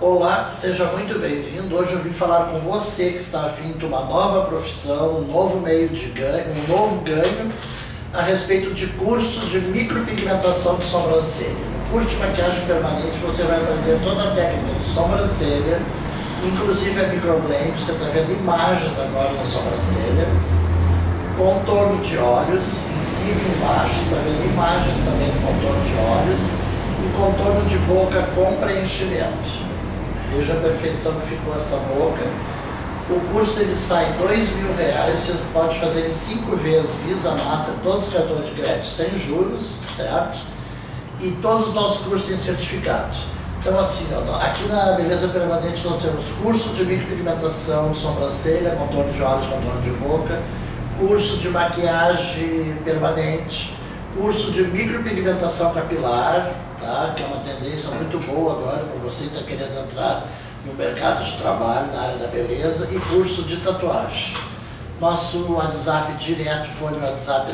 Olá, seja muito bem-vindo. Hoje eu vim falar com você que está a fim de uma nova profissão, um novo meio de ganho, um novo ganho a respeito de curso de micropigmentação de sobrancelha. No curso de maquiagem permanente você vai aprender toda a técnica de sobrancelha, inclusive a microblend, você está vendo imagens agora na sobrancelha, contorno de olhos, em cima e embaixo, você está vendo imagens também do contorno de olhos, e contorno de boca com preenchimento. Veja a perfeição que ficou essa boca. O curso ele sai R$2.000, você pode fazer em 5 vezes Visa, Master, todos os cartões de crédito sem juros, certo? E todos os nossos cursos têm certificado. Então assim, ó, aqui na Beleza Permanente nós temos curso de micropigmentação de sobrancelha, contorno de olhos, contorno de boca, curso de maquiagem permanente, curso de micropigmentação capilar, tá? Que é uma tendência muito boa agora para você que está querendo entrar no mercado de trabalho, na área da beleza, e curso de tatuagem. Nosso WhatsApp direto, fone WhatsApp é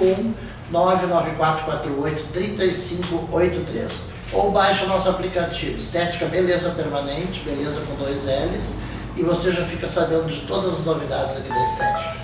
51994483583. Ou baixe o nosso aplicativo Estética Beleza Permanente, beleza com 2 L's, e você já fica sabendo de todas as novidades aqui da estética.